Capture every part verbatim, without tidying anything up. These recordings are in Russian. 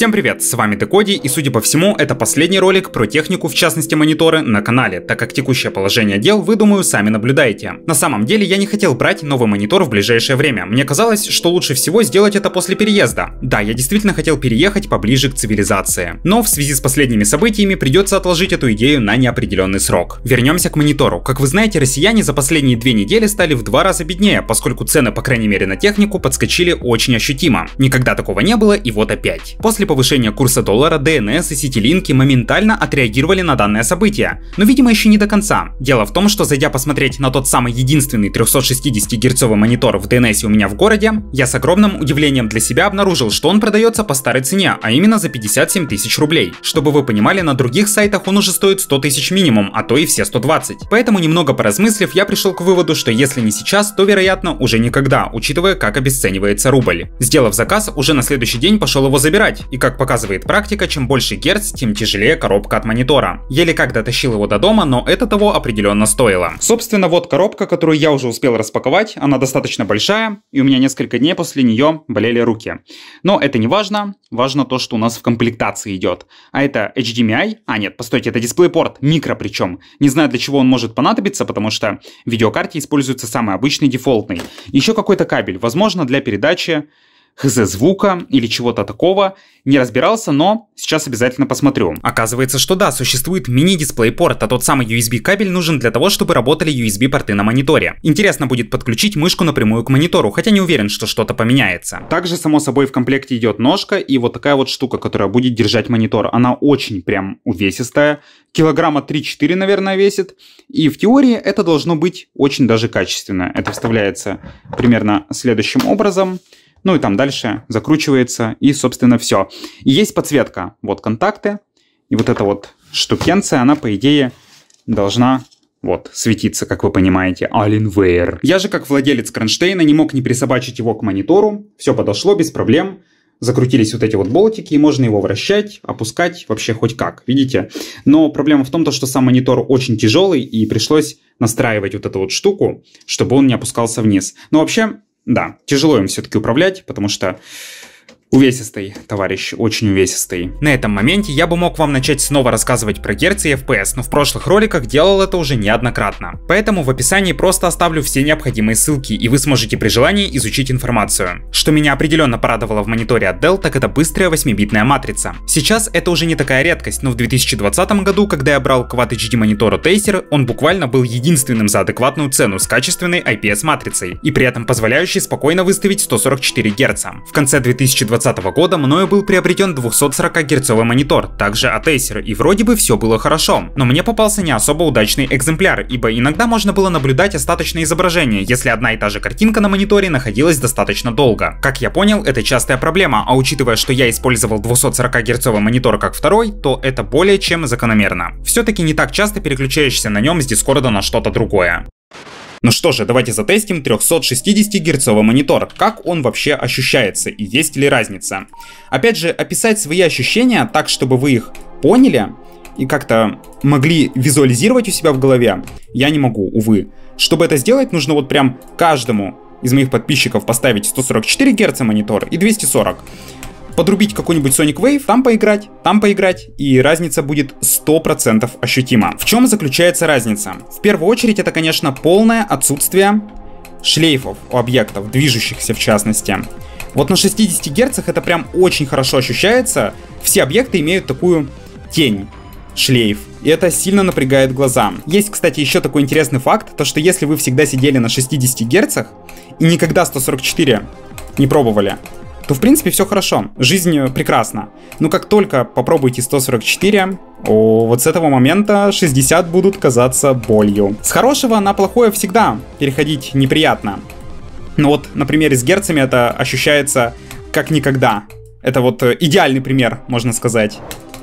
Всем привет, с вами Декоди, и судя по всему, это последний ролик про технику, в частности мониторы, на канале, так как текущее положение дел вы, думаю, сами наблюдаете. На самом деле я не хотел брать новый монитор в ближайшее время, мне казалось, что лучше всего сделать это после переезда. Да, я действительно хотел переехать поближе к цивилизации, но в связи с последними событиями придется отложить эту идею на неопределенный срок. Вернемся к монитору. Как вы знаете, россияне за последние две недели стали в два раза беднее, поскольку цены, по крайней мере на технику, подскочили очень ощутимо. Никогда такого не было, и вот опять. После повышения курса доллара ди эн эс и Ситилинки моментально отреагировали на данное событие, но видимо еще не до конца. Дело в том, что зайдя посмотреть на тот самый единственный трехсотшестидесятигерцовый монитор в ди эн эс у меня в городе, я с огромным удивлением для себя обнаружил, что он продается по старой цене, а именно за пятьдесят семь тысяч рублей. Чтобы вы понимали, на других сайтах он уже стоит сто тысяч минимум, а то и все сто двадцать. Поэтому немного поразмыслив, я пришел к выводу, что если не сейчас, то вероятно уже никогда, учитывая, как обесценивается рубль. Сделав заказ, уже на следующий день пошел его забирать, и как показывает практика, чем больше герц, тем тяжелее коробка от монитора. Еле как дотащил его до дома, но это того определенно стоило. Собственно, вот коробка, которую я уже успел распаковать, она достаточно большая, и у меня несколько дней после нее болели руки. Но это не важно, важно то, что у нас в комплектации идет. А это эйч ди эм ай, а нет, постойте, это DisplayPort, микро причем. Не знаю, для чего он может понадобиться, потому что в видеокарте используется самый обычный дефолтный. Еще какой-то кабель, возможно, для передачи хз звука или чего-то такого, не разбирался, но сейчас обязательно посмотрю. Оказывается, что да, существует мини-DisplayPort, а тот самый ю эс би кабель нужен для того, чтобы работали ю эс би порты на мониторе. Интересно будет подключить мышку напрямую к монитору, хотя не уверен, что что-то поменяется. Также, само собой, в комплекте идет ножка и вот такая вот штука, которая будет держать монитор. Она очень прям увесистая, килограмма три-четыре, наверное, весит. И в теории это должно быть очень даже качественно. Это вставляется примерно следующим образом. Ну и там дальше закручивается, и, собственно, все. И есть подсветка. Вот контакты. И вот эта вот штукенция, она, по идее, должна вот светиться, как вы понимаете. Alienware. Я же, как владелец кронштейна, не мог не присобачить его к монитору. Все подошло без проблем. Закрутились вот эти вот болтики, и можно его вращать, опускать, вообще хоть как, видите? Но проблема в том, что сам монитор очень тяжелый, и пришлось настраивать вот эту вот штуку, чтобы он не опускался вниз. Но вообще... Да, тяжело им все-таки управлять, потому что увесистый, товарищ, очень увесистый. На этом моменте я бы мог вам начать снова рассказывать про герцы и эф пи эс, но в прошлых роликах делал это уже неоднократно. Поэтому в описании просто оставлю все необходимые ссылки, и вы сможете при желании изучить информацию. Что меня определенно порадовало в мониторе от Dell, так это быстрая восьмибитная матрица. Сейчас это уже не такая редкость, но в две тысячи двадцатом году, когда я брал Quad эйч ди монитор от Acer, он буквально был единственным за адекватную цену с качественной ай пи эс матрицей, и при этом позволяющий спокойно выставить сто сорок четыре герца. В конце две тысячи двадцатого года мною был приобретен двухсотсорокагерцовый монитор, также от Acer, и вроде бы все было хорошо. Но мне попался не особо удачный экземпляр, ибо иногда можно было наблюдать остаточное изображение, если одна и та же картинка на мониторе находилась достаточно долго. Как я понял, это частая проблема, а учитывая, что я использовал двухсотсорокагерцовый монитор как второй, то это более чем закономерно. Все-таки не так часто переключаешься на нем с Дискорда на что-то другое. Ну что же, давайте затестим трехсотшестидесятигерцовый монитор. Как он вообще ощущается и есть ли разница? Опять же, описать свои ощущения так, чтобы вы их поняли и как-то могли визуализировать у себя в голове, я не могу, увы. Чтобы это сделать, нужно вот прям каждому из моих подписчиков поставить сто сорок четыре герца монитор и двести сорок. Подрубить какой-нибудь Sonic Wave, там поиграть, там поиграть, и разница будет сто процентов ощутима. В чем заключается разница? В первую очередь это, конечно, полное отсутствие шлейфов у объектов, движущихся в частности. Вот на шестидесяти герцах это прям очень хорошо ощущается. Все объекты имеют такую тень, шлейф, и это сильно напрягает глаза. Есть, кстати, еще такой интересный факт, то что если вы всегда сидели на шестидесяти герцах и никогда сто сорок четыре не пробовали, то в принципе все хорошо, жизнь прекрасна. Но как только попробуйте сто сорок четыре, о, вот с этого момента шестьдесят будут казаться болью. С хорошего на плохое всегда переходить неприятно. Но вот на примере с герцами это ощущается как никогда. Это вот идеальный пример, можно сказать.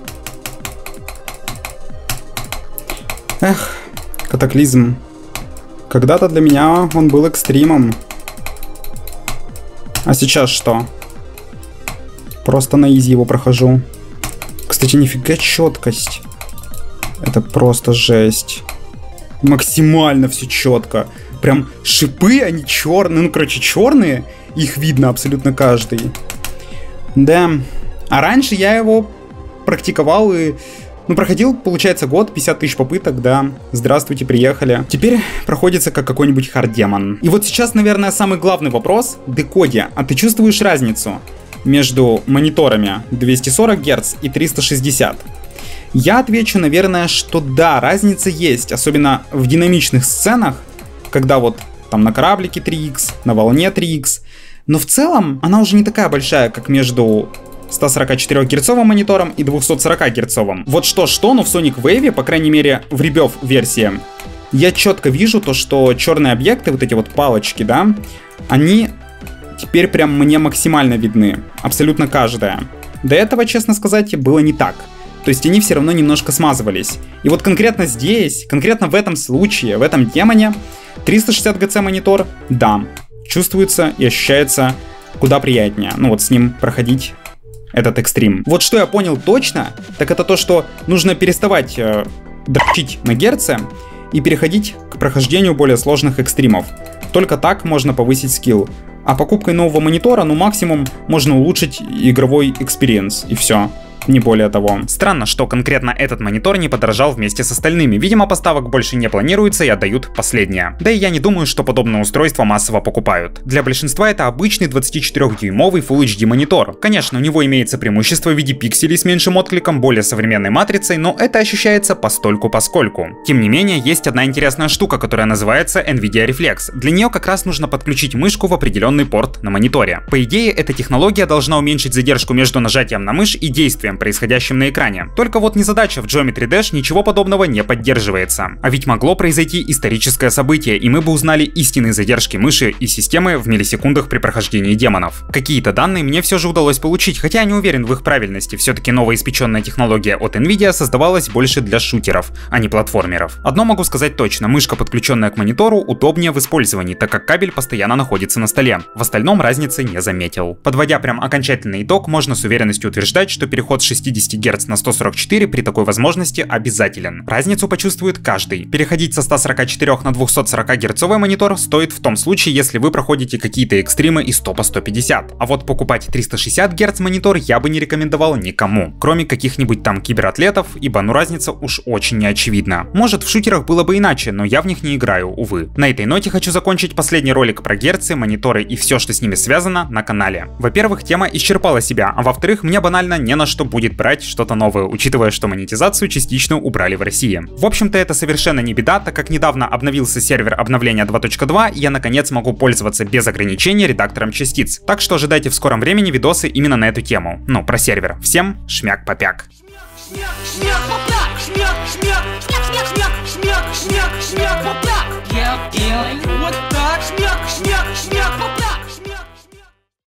Эх, катаклизм. Когда-то для меня он был экстримом. А сейчас что? Просто на изи его прохожу. Кстати, нифига четкость. Это просто жесть. Максимально все четко. Прям шипы, они черные. Ну, короче, черные. Их видно абсолютно каждый. Да, А раньше я его практиковал и... Ну, проходил, получается, год, пятьдесят тысяч попыток, да. Здравствуйте, приехали. Теперь проходится как какой-нибудь хард-демон. И вот сейчас, наверное, самый главный вопрос. Декоди, а ты чувствуешь разницу между мониторами двести сорок герц и триста шестьдесят? Я отвечу, наверное, что да, разница есть. Особенно в динамичных сценах, когда вот там на кораблике три икс, на волне три икс. Но в целом она уже не такая большая, как между... ста сорока четырёх герцовым монитором и двухсот сорока герцовым. Вот что-что, но в Sonic Wave, по крайней мере в Rebirth версии, я четко вижу то, что черные объекты, вот эти вот палочки, да, они теперь прям мне максимально видны. Абсолютно каждая. До этого, честно сказать, было не так. То есть они все равно немножко смазывались. И вот конкретно здесь, конкретно в этом случае, в этом демоне, триста шестьдесят герц монитор, да, чувствуется и ощущается куда приятнее. Ну вот с ним проходить этот экстрим. Вот что я понял точно, так это то, что нужно переставать э, дрочить на герцы и переходить к прохождению более сложных экстримов. Только так можно повысить скилл. А покупкой нового монитора, ну максимум, можно улучшить игровой экспириенс, и все. Не более того. Странно, что конкретно этот монитор не подорожал вместе с остальными. Видимо, поставок больше не планируется и отдают последнее. Да и я не думаю, что подобное устройство массово покупают. Для большинства это обычный двадцатичетырёхдюймовый Full эйч ди монитор. Конечно, у него имеется преимущество в виде пикселей с меньшим откликом, более современной матрицей, но это ощущается постольку-поскольку. Тем не менее, есть одна интересная штука, которая называется NVIDIA Reflex. Для нее как раз нужно подключить мышку в определенный порт на мониторе. По идее, эта технология должна уменьшить задержку между нажатием на мышь и действием, происходящим на экране. Только вот незадача, в Geometry Dash ничего подобного не поддерживается. А ведь могло произойти историческое событие, и мы бы узнали истинные задержки мыши и системы в миллисекундах при прохождении демонов. Какие-то данные мне все же удалось получить, хотя я не уверен в их правильности. Все-таки новоиспеченная технология от NVIDIA создавалась больше для шутеров, а не платформеров. Одно могу сказать точно, мышка, подключенная к монитору, удобнее в использовании, так как кабель постоянно находится на столе. В остальном разницы не заметил. Подводя прям окончательный итог, можно с уверенностью утверждать, что переход с шестидесяти герц на сто сорок четыре при такой возможности обязателен. Разницу почувствует каждый. Переходить со ста сорока четырёх на двухсот сорока герцовый монитор стоит в том случае, если вы проходите какие-то экстримы из топа сто пятьдесят. А вот покупать триста шестьдесят герц монитор я бы не рекомендовал никому, кроме каких-нибудь там кибератлетов, ибо ну разница уж очень неочевидна. Может, в шутерах было бы иначе, но я в них не играю, увы. На этой ноте хочу закончить последний ролик про герцы, мониторы и все, что с ними связано, на канале. Во-первых, тема исчерпала себя, а во-вторых, мне банально не на что будет брать что-то новое, учитывая, что монетизацию частично убрали в России. В общем-то, это совершенно не беда, так как недавно обновился сервер обновления два точка два, и я наконец могу пользоваться без ограничений редактором частиц. Так что ожидайте в скором времени видосы именно на эту тему. Ну, про сервер. Всем шмяк-попяк. Шмяк, шмяк, попяк, шмяк, шмяк, шмяк, шмяк, шмяк.